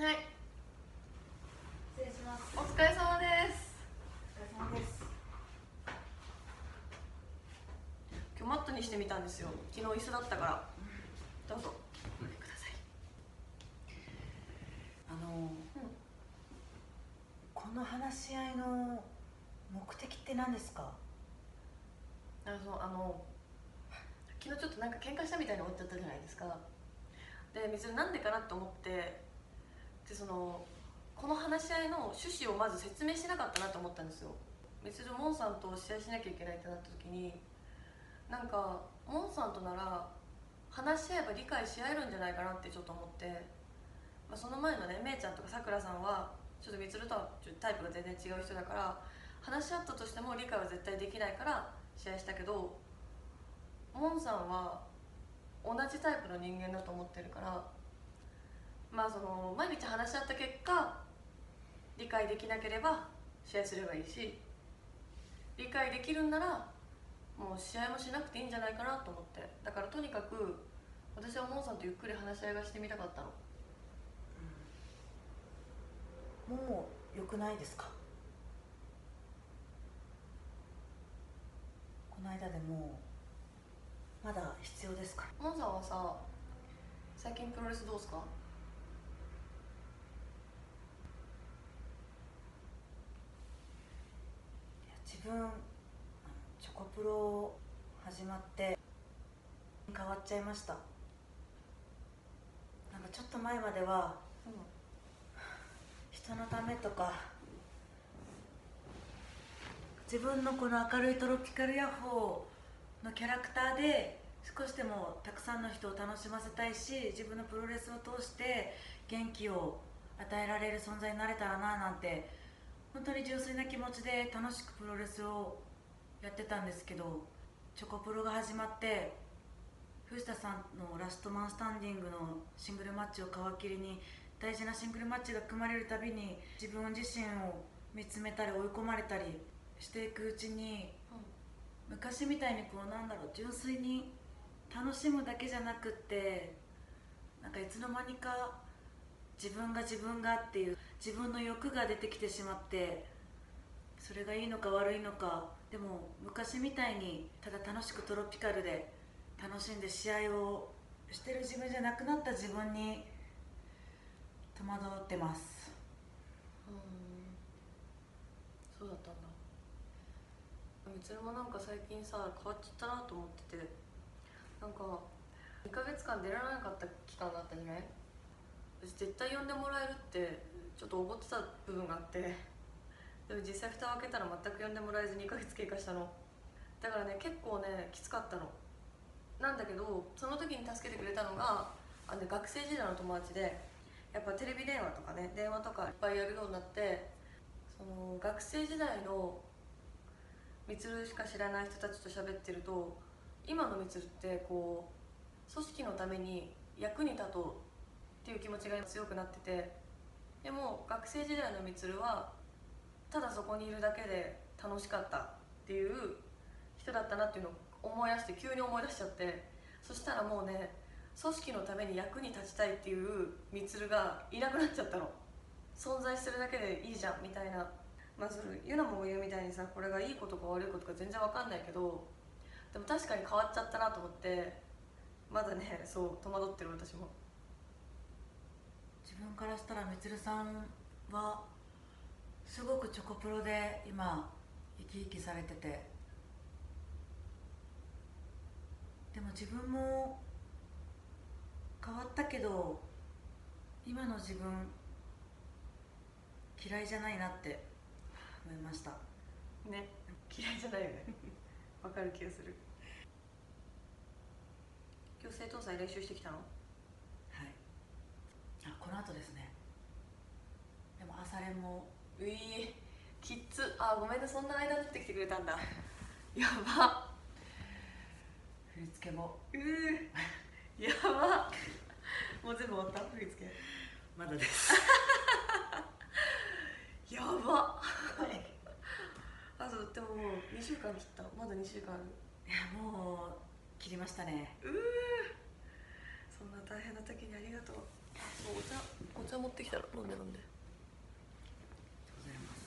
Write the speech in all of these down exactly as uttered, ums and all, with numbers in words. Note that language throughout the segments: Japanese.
はい、 失礼します。 お疲れ様です。 お疲れ様です。 今日マットにしてみたんですよ。昨日椅子だったから。どうぞお掛けください。 あの、うん、この話し合いの目的って何ですか？ あのあの昨日ちょっとなんか喧嘩したみたいに思っちゃったじゃないですか。で、別になんでかなと思って、でそのこの話し合いの趣旨をまず説明しなかったなと思ったんですよ。別にモンさんと試合しなきゃいけないってなった時に、なんかモンさんとなら話し合えば理解し合えるんじゃないかなってちょっと思って、まあ、その前のね、めいちゃんとかさくらさんはちょっとみつるとはタイプが全然違う人だから、話し合ったとしても理解は絶対できないから試合したけど、モンさんは同じタイプの人間だと思ってるから、まあその毎日話し合った結果理解できなければ試合すればいいし、理解できるんならもう試合もしなくていいんじゃないかなと思って。だからとにかく私はモンさんとゆっくり話し合いがしてみたかったの。 うん、もう良くないですか？この間でもまだ必要ですか？ モンさんはさ、最近プロレスどうすか？ いや、自分あのチョコプロ始まって変わっちゃいました。なんかちょっと前までは、うん、人のためとか自分のこの明るいトロピカルヤッホーのキャラクターで少しでもたくさんの人を楽しませたいし、自分のプロレスを通して元気を与えられる存在になれたらななんて、本当に純粋な気持ちで楽しくプロレスをやってたんですけど、チョコプロが始まって藤田さんのラストマンスタンディングのシングルマッチを皮切りに大事なシングルマッチが組まれるたびに自分自身を見つめたり追い込まれたりしていくうちに、うん、昔みたいにこうなんだろう、純粋に楽しむだけじゃなくって、なんかいつの間にか自分が自分がっていう自分の欲が出てきてしまって、それがいいのか悪いのか、でも昔みたいにただ楽しくトロピカルで楽しんで試合をしてる自分じゃなくなった自分に戸惑ってます。 うん、そうだったんだ。みつるもなんか最近さ変わっちゃったなと思ってて、なんかにかげつかん出られなかった期間があったじゃない。私絶対呼んでもらえるってちょっと思ってた部分があって、でも実際蓋を開けたら全く呼んでもらえずにかげつ経過したの。だからね、結構ねきつかったのなんだけど、その時に助けてくれたのがあの学生時代の友達で、やっぱテレビ電話とかね、電話とかいっぱいやるようになって、その学生時代のみつるしか知らない人たちと喋ってると、今のみつるってこう組織のために役に立とうっていう気持ちが強くなってて、でも学生時代のみつるはただそこにいるだけで楽しかったっていう人だったなっていうのを思い出して、急に思い出しちゃって、そしたらもうね、組織のために役に立ちたいっていうみつるがいなくなっちゃったの。存在してるだけでいいじゃんみたいな。まあそれユナも言うみたいにさ、これがいいことか悪いことか全然わかんないけど、でも確かに変わっちゃったなと思って、まだね、そう戸惑ってる私も。 自分からしたらみつるさんはすごくチョコプロで今生き生きされてて、でも自分も変わったけど今の自分嫌いじゃないなって思いましたね。嫌いじゃないよね。わかる気がする。今日生徒祭練習してきたの？ はい。あ、この後ですね。でも朝練も。 ういー、きっつ。あ、ごめんね、そんな間取ってきてくれたんだ。やば。 振り付けも。 うー、やば。もう全部終わった？振り付けまだですやば。あとでももうにしゅうかん切った。まだにしゅうかんある。 いや、もう切りましたね。 うー、そんな大変な時にありがとう。お茶お茶持ってきたら飲んで飲んで。 ございます。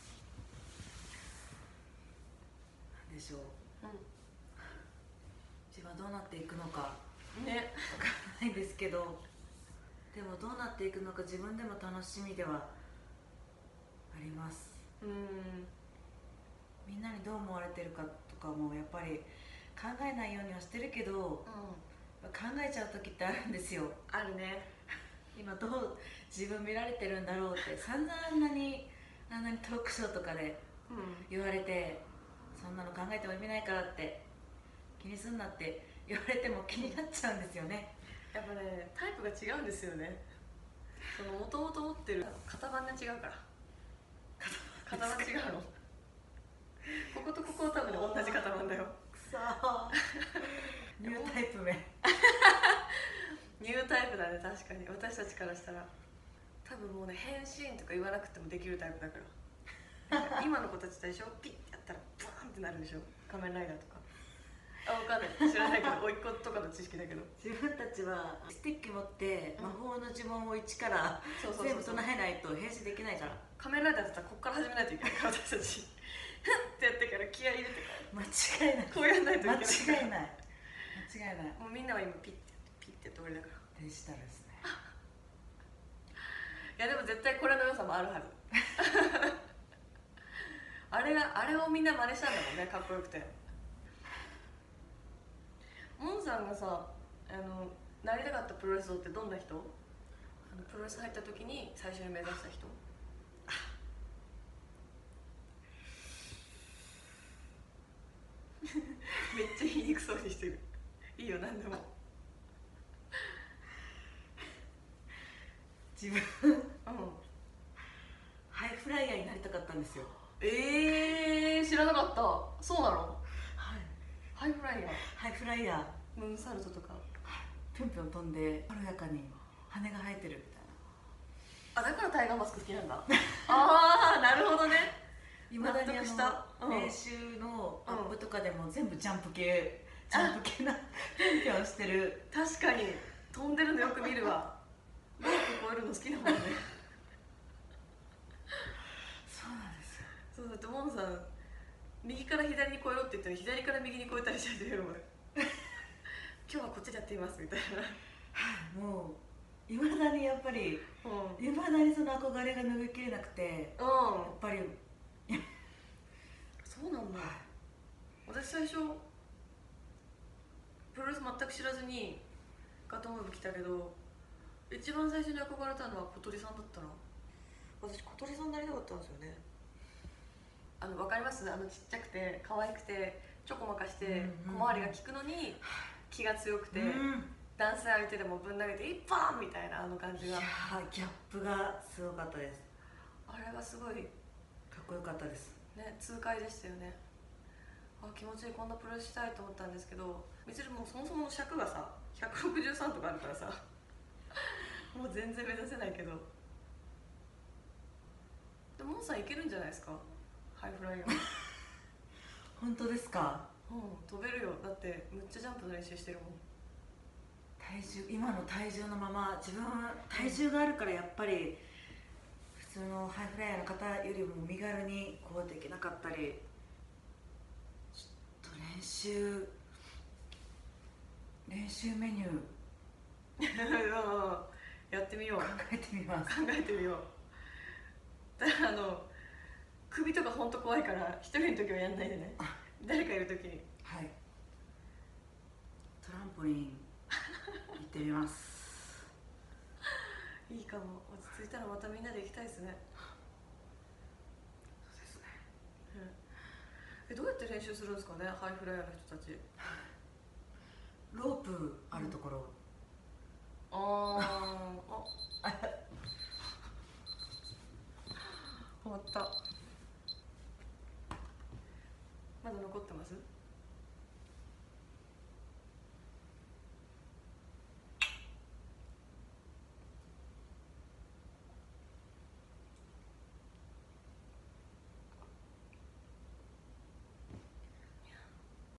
なんでしょう、 う自分はどうなっていくのかんね。 わからないですけど、でもどうなっていくのか自分でも楽しみではあります。 うんみんなにどう思われてるかとかもやっぱり考えないようにはしてるけど、 うん考えちゃう時ってあるんですよ。 あるね。 今どう自分見られてるんだろうって散々あんなにあんなにトークショーとかでうん言われて、そんなの考えても意味ないからって気にすんなって言われても気になっちゃうんですよね。 やっぱねタイプが違うんですよね。そのもともと持ってる型番が違うから。型番違うの。こことここは多分ね同じ型番だよ。 くそーニュータイプ名。 ニュータイプだね。確かに私たちからしたら多分もうね返信とか言わなくてもできるタイプだから今の子たちと一緒ピッてやったらブワーンってなるでしょ、仮面ライダーとか。あ、わかんない、知らないけど甥っ子とかの知識だけど、 自分たちはスティック持って魔法の呪文を一からそうそう全部そうそう。 唱えないと変身できないから。 仮面ライダーだったらこっから始めないといけないから私たちふんってやってから気合い入れてか間違いないらこうやんないといけ間ない違いない間違いない。 もうみんなは今ピッてピッてやって終わりだから。 デジタルですね。 いやでも絶対これの良さもあるはずあれがあれをみんな真似したんだもんね、かっこよくて。モンさんがさ、あのなりたかったプロレスってどんな人？あのプロレス入った時に最初に目指した人？めっちゃ言いにくそうにしてる。いいよ何でも。 自分うん。 ハイフライヤーになりたかったんですよ。 えー、知らなかった。そうなの？ はい、 ハイフライヤー、 ハイフライヤームーンサルトとか。 ぴょんぴょん飛んで軽やかに羽が生えてるみたいな。 あ、だからタイガーマスク好きなんだああ、なるほどね。 いまだにあ納得したの、 うん練習のアップとかでも全部ジャンプ系、ジャンプ系なぴょんぴょんしてる。 確かに飛んでるのよく見るわ。ロープ越えるの好きだもんねそうなんですよ。 そうだってモンさん右から左に越えろって言ったら左から右に越えたりしないとやるもん今日はこっちでやっていますみたいなもういまだにやっぱりうんいまだにその憧れが拭いきれなくて、やっうんぱりそうなんだ。私最初プロレス全く知らずにガトムーブ来たけど、一番最初に憧れたのは小鳥さんだったな。私小鳥さんになりたかったんですよね。あの分かります？あのちっちゃくて可愛くてちょこまかして小回りが利くのに気が強くて、 うん男性相手でもぶん投げて一本みたいなあの感じが。 いやーギャップがすごかったです。 あれがすごいかっこよかったですね、痛快でしたよね。あ、気持ちいい、こんなプロレスしたいと思ったんですけど、みつるもうそもそもの尺がさひゃくろくじゅうさんとかあるからさもう全然目指せないけど、でもモンさんいけるんじゃないですか、ハイフライヤー本当ですか？ うん、飛べるよ。だってむっちゃジャンプの練習してるもん。 体重今の体重のまま自分は体重があるからやっぱり普通のハイフライヤーの方よりも身軽にこうできなかったり、ちょっと練習練習メニューやってみよう、 考えてみます。 考えてみよう。だからあの首とかほんと怖いから一人の時はやんないでね、誰かいる時に。 はい、トランポリン行ってみますいいかも。落ち着いたらまたみんなで行きたいですね。 そうですね。 うん、えどうやって練習するんですかね、ハイフライヤーの人たち。